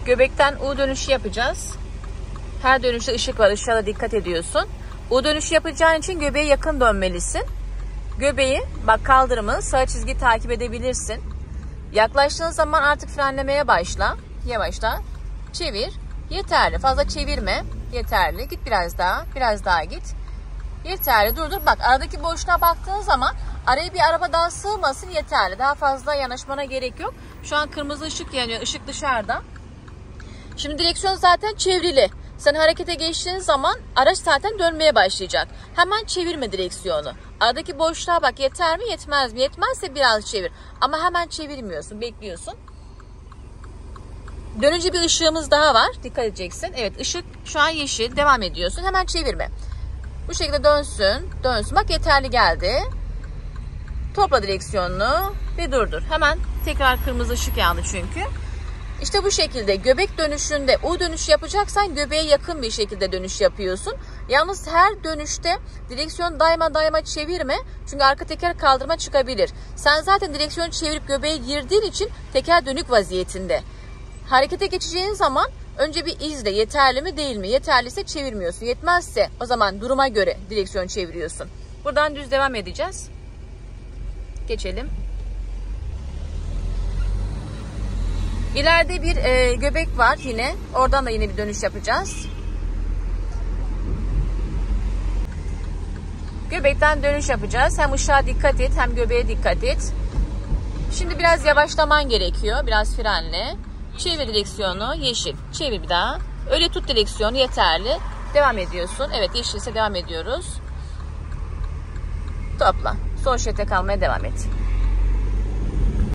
Göbekten U dönüşü yapacağız. Her dönüşte ışık var. Işığa da dikkat ediyorsun. U dönüşü yapacağın için göbeğe yakın dönmelisin. Göbeği bak kaldırımı sarı çizgi takip edebilirsin. Yaklaştığın zaman artık frenlemeye başla. Yavaşla. Çevir. Yeterli. Fazla çevirme. Yeterli. Git biraz daha. Biraz daha git. Yeterli. Dur. Bak aradaki boşluğa baktığın zaman araya bir araba daha sığmasın yeterli. Daha fazla yanaşmana gerek yok. Şu an kırmızı ışık yanıyor. Işık dışarıda. Şimdi direksiyon zaten çevrili. Sen harekete geçtiğin zaman araç zaten dönmeye başlayacak. Hemen çevirme direksiyonu. Aradaki boşluğa bak, yeter mi yetmez mi? Yetmezse biraz çevir. Ama hemen çevirmiyorsun, bekliyorsun. Dönünce bir ışığımız daha var. Dikkat edeceksin. Evet, ışık şu an yeşil. Devam ediyorsun. Hemen çevirme. Bu şekilde dönsün. Dönsün. Bak yeterli geldi. Topla direksiyonunu ve durdur. Hemen tekrar kırmızı ışık yandı çünkü. İşte bu şekilde göbek dönüşünde U dönüşü yapacaksan göbeğe yakın bir şekilde dönüş yapıyorsun. Yalnız her dönüşte direksiyonu daima çevirme. Çünkü arka teker kaldırma çıkabilir. Sen zaten direksiyonu çevirip göbeğe girdiğin için teker dönük vaziyetinde. Harekete geçeceğin zaman önce bir izle, yeterli mi değil mi? Yeterliyse çevirmiyorsun. Yetmezse o zaman duruma göre direksiyonu çeviriyorsun. Buradan düz devam edeceğiz. Geçelim. İleride bir göbek var yine. Oradan da yine bir dönüş yapacağız. Göbekten dönüş yapacağız. Hem ışığa dikkat et hem göbeğe dikkat et. Şimdi biraz yavaşlaman gerekiyor. Biraz frenle. Çevir direksiyonu. Yeşil. Çevir bir daha. Öyle tut direksiyonu yeterli. Devam ediyorsun. Evet yeşilse devam ediyoruz. Topla. Sol şerite kalmaya devam et.